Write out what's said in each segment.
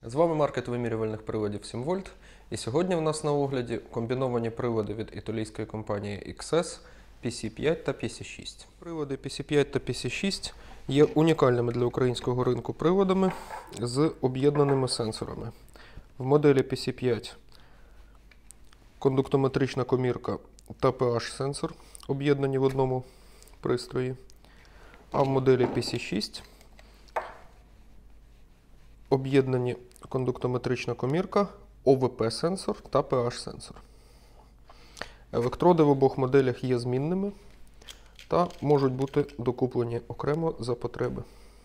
З вами маркет вимірювальних приладів 7 вольт, і сьогодні в нас на огляді комбіновані прилади від італійської компанії XS PC5 та PC6. Прилади PC5 та PC6 є унікальними для українського ринку приладами з об'єднаними сенсорами. В моделі PC5 кондуктометрична комірка та pH-сенсор об'єднані в одному пристрої, а в моделі PC6 об'єднані кондуктометрична комірка, ОВП-сенсор та pH-сенсор. Електроди в обох моделях є змінними та можуть бути докуплені окремо за потреби.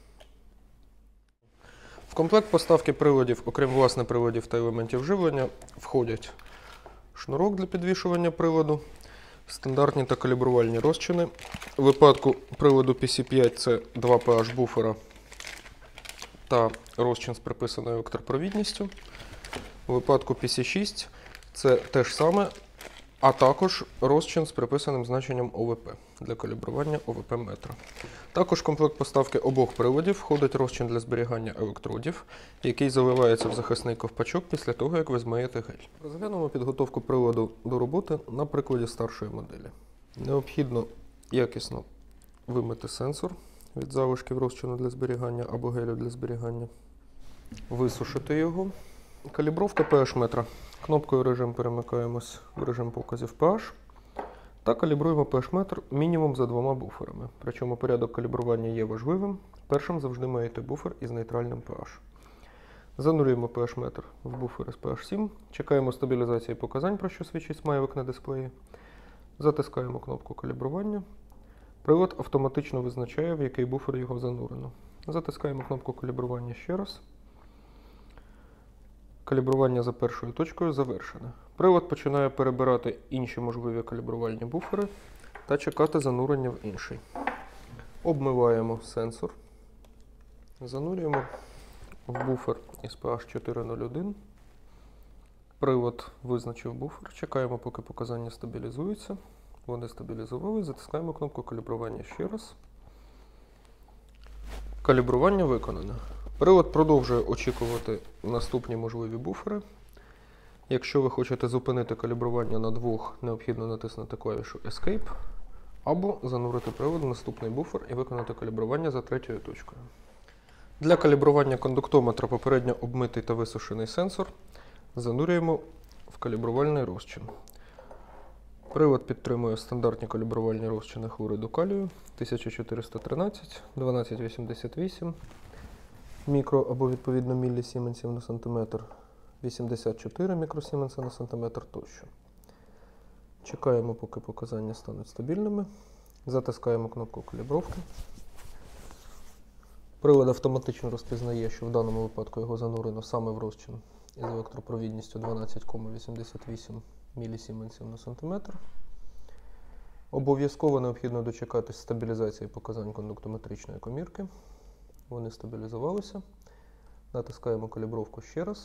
В комплект поставки приладів, окрім власне приладів та елементів живлення, входять шнурок для підвішування приладу, стандартні та калібрувальні розчини. У випадку приладу PC5 це 2 pH буфера та розчин з приписаною електропровідністю. У випадку PC6 це те ж саме, а також розчин з приписаним значенням ОВП для калібрування ОВП-метра. Також в комплект поставки обох приладів входить розчин для зберігання електродів, який заливається в захисний ковпачок після того, як ви змиєте гель. Розглянемо підготовку приладу до роботи на прикладі старшої моделі. Необхідно якісно вимити сенсор від залишків розчину для зберігання або гелю для зберігання, висушити його. Калібровка pH-метра. Кнопкою режим перемикаємось в режим показів pH та калібруємо pH-метр мінімум за 2 буферами. Причому порядок калібрування є важливим. Першим завжди має йти буфер із нейтральним pH. Занурюємо pH-метр в буфер з pH 7, чекаємо стабілізації показань, про що свідчить смайлик на дисплеї. Затискаємо кнопку калібрування. Прилад автоматично визначає, в який буфер його занурено. Затискаємо кнопку калібрування ще раз. Калібрування за першою точкою завершене. Прилад починає перебирати інші можливі калібрувальні буфери та чекати занурення в інший. Обмиваємо сенсор. Занурюємо в буфер із pH 401. Прилад визначив буфер. Чекаємо, поки показання стабілізуються. Вони стабілізували, затискаємо кнопку калібрування ще раз. Калібрування виконане. Прилад продовжує очікувати наступні можливі буфери. Якщо ви хочете зупинити калібрування на 2, необхідно натиснути клавішу Escape або занурити прилад в наступний буфер і виконати калібрування за третьою точкою. Для калібрування кондуктометра попередньо обмитий та висушений сенсор занурюємо в калібрувальний розчин. Прилад підтримує стандартні калібрувальні розчини хлориду калію 1413, 1288, мікро або відповідно міллісіменсів на сантиметр, 84 мікросіменса на сантиметр тощо. Чекаємо, поки показання стануть стабільними. Затискаємо кнопку калібровки. Прилад автоматично розпізнає, що в даному випадку його занурено саме в розчин із електропровідністю 12,88 міллісіменсів на сантиметр. Обов'язково необхідно дочекатись стабілізації показань кондуктометричної комірки. Вони стабілізувалися. Натискаємо калібровку ще раз.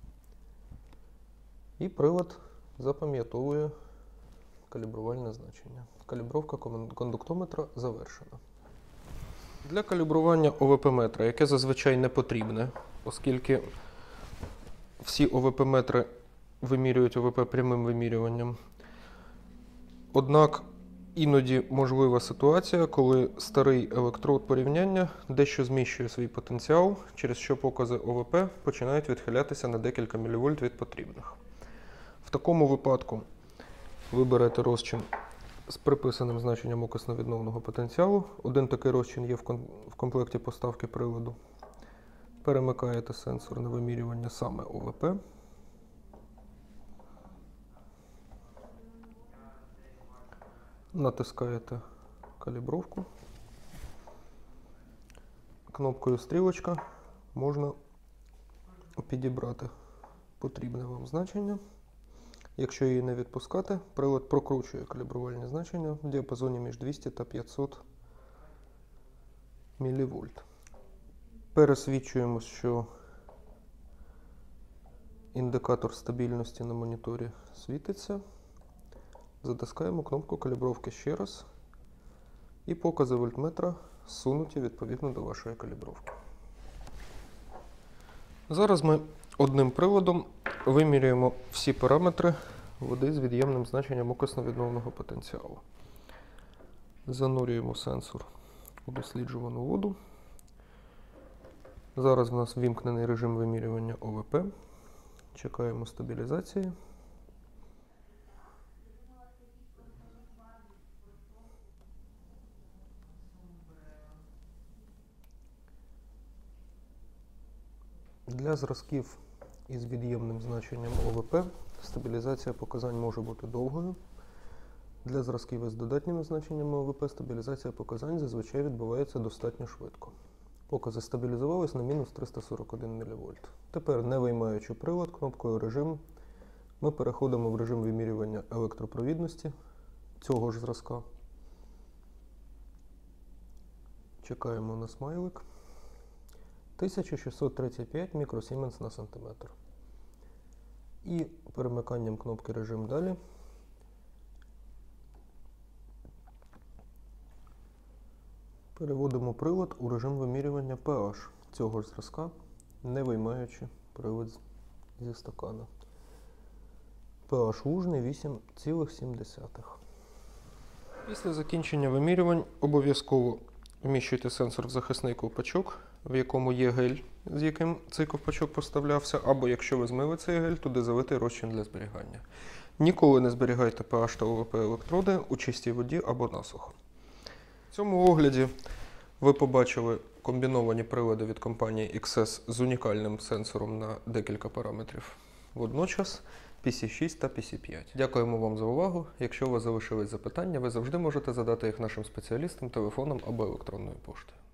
І прилад запам'ятовує калібрувальне значення. Калібровка кондуктометра завершена. Для калібрування ОВП-метра, яке зазвичай не потрібне, оскільки всі ОВП-метри вимірюють ОВП прямим вимірюванням. Однак іноді можлива ситуація, коли старий електрод порівняння дещо зміщує свій потенціал, через що покази ОВП починають відхилятися на декілька мВ від потрібних. В такому випадку ви берете розчин з приписаним значенням окисно-відновного потенціалу. Один такий розчин є в комплекті поставки приладу. Перемикаєте сенсор на вимірювання саме ОВП. Натискаєте калібровку. Кнопкою стрілочка можна підібрати потрібне вам значення. Якщо її не відпускати, прилад прокручує калібрувальні значення в діапазоні між 200 та 500 мВ. Пересвідчуємо, що індикатор стабільності на моніторі світиться. Затискаємо кнопку калібровки ще раз. І покази вольтметра сунуті відповідно до вашої калібровки. Зараз ми одним приладом вимірюємо всі параметри води з від'ємним значенням окисно-відновного потенціалу. Занурюємо сенсор у досліджувану воду. Зараз в нас ввімкнений режим вимірювання ОВП. Чекаємо стабілізації. Для зразків із від'ємним значенням ОВП стабілізація показань може бути довгою. Для зразків із додатніми значеннями ОВП стабілізація показань зазвичай відбувається достатньо швидко. Покази стабілізувались на мінус 341 мВ. Тепер, не виймаючи прилад кнопкою «Режим», ми переходимо в режим вимірювання електропровідності цього ж зразка. Чекаємо на смайлик. 1635 мікросіменс на сантиметр. І перемиканням кнопки «Режим далі» переводимо прилад у режим вимірювання pH цього ж зразка, не виймаючи прилад зі стакана. pH лужний 8,7. Після закінчення вимірювань обов'язково вміщуйте сенсор в захисний ковпачок, в якому є гель, з яким цей ковпачок поставлявся, або якщо ви змили цей гель, туди залити розчин для зберігання. Ніколи не зберігайте pH та ОВП електроди у чистій воді або насухо. В цьому огляді ви побачили комбіновані прилади від компанії XS з унікальним сенсором на декілька параметрів водночас PC6 та PC5. Дякуємо вам за увагу. Якщо у вас залишились запитання, ви завжди можете задати їх нашим спеціалістам телефоном або електронною поштою.